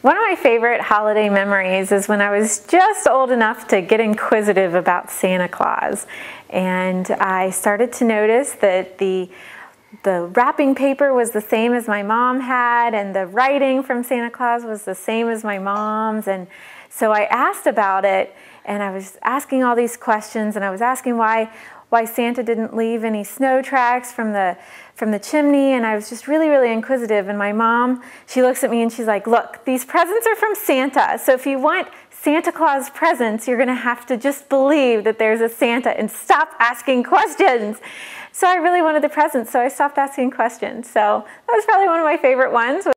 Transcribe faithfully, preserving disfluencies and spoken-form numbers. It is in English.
One of my favorite holiday memories is when I was just old enough to get inquisitive about Santa Claus. And I started to notice that the the wrapping paper was the same as my mom had, and the writing from Santa Claus was the same as my mom's. And so I asked about it, and I was asking all these questions, and I was asking why why Santa didn't leave any snow tracks from the from the chimney, and I was just really, really inquisitive. And my mom, she looks at me and she's like, look, these presents are from Santa, so if you want Santa Claus presents, you're gonna have to just believe that there's a Santa and stop asking questions. So I really wanted the presents, so I stopped asking questions. So that was probably one of my favorite ones.